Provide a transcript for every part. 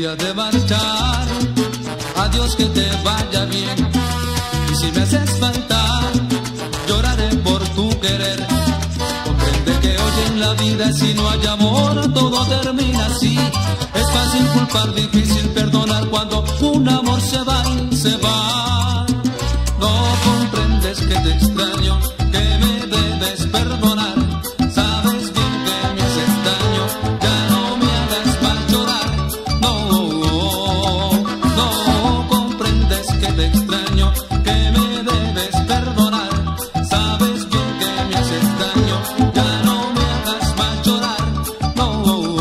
has de marchar, adiós, que te vaya bien. Y si me haces faltar, lloraré por tu querer. Comprende que hoy en la vida, si no hay amor, todo termina así. Es fácil culpar, difícil perdonar cuando un amor se va y se va. No comprendes que te extraño, que me debes perdonar. Sabes bien que me haces daño, ya no me hagas más llorar. No, no comprendes que te extraño, que me debes perdonar. Sabes bien que me haces daño, ya no me hagas más llorar. No,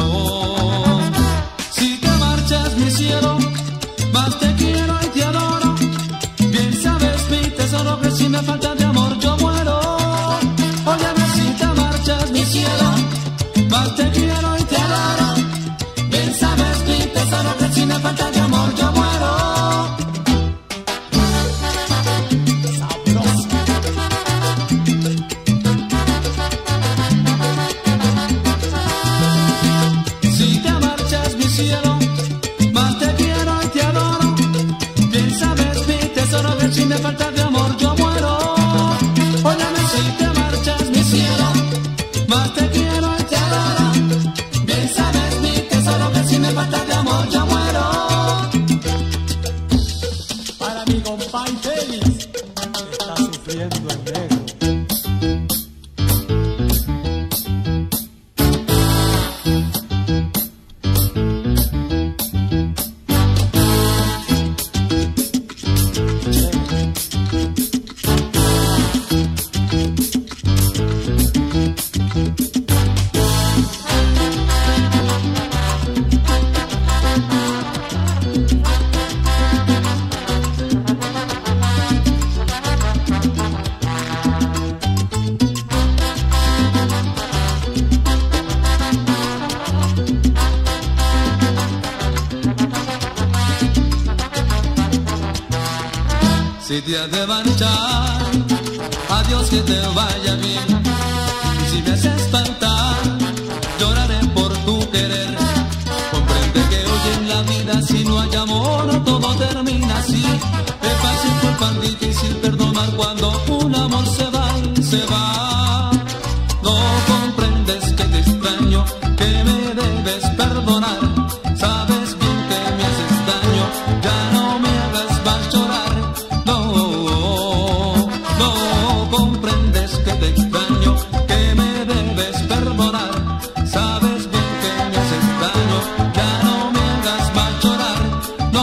si te marchas, mi cielo, más te quiero y te adoro. Bien sabes, mi tesoro, que si me falta de amor yo muero. Óyeme, si te marchas, mi cielo, más te quiero y te adoro. Bien sabes, mi tesoro, que si me falta de amor yo muero. Si te marchas, mi cielo, más te quiero y te adoro. Bien sabes, mi tesoro, que si me falta de amor yo muero. Óyeme, si te marchas, mi cielo, más te quiero y te adoro. Bien sabes, mi tesoro, que si me falta de amor yo muero. Para mi compa infeliz, que está sufriendo el negro. Si te has de marchar, adiós, que te vaya bien. Y si me haces faltar, lloraré por tu querer. Comprende que hoy en la vida, si no hay amor, todo termina así. Es fácil culpar, difícil perdonar cuando un amor se va y se va. No comprendes que te extraño, que me debes perdonar. Sabes bien que me haces daño, ya no me hagas más llorar. No comprendes que te extraño, que me debes perdonar. Sabes bien que me haces daño, ya no me hagas más llorar. No,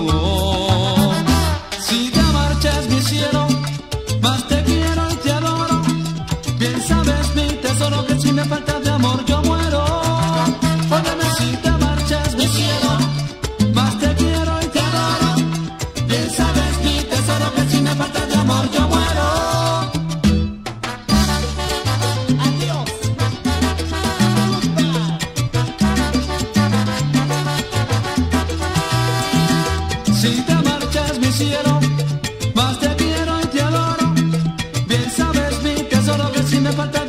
si te marchas, mi cielo, más te quiero y te adoro. Bien sabes, mi tesoro, que si me falta de amor yo muero. Óyeme, si te marchas, mi cielo, más te quiero y te adoro. Bien sabes, mi tesoro, que si me falta de amor yo muero. Adiós. Si te marchas, mi cielo, más te quiero y te adoro. Bien sabes, mi tesoro, que si me falta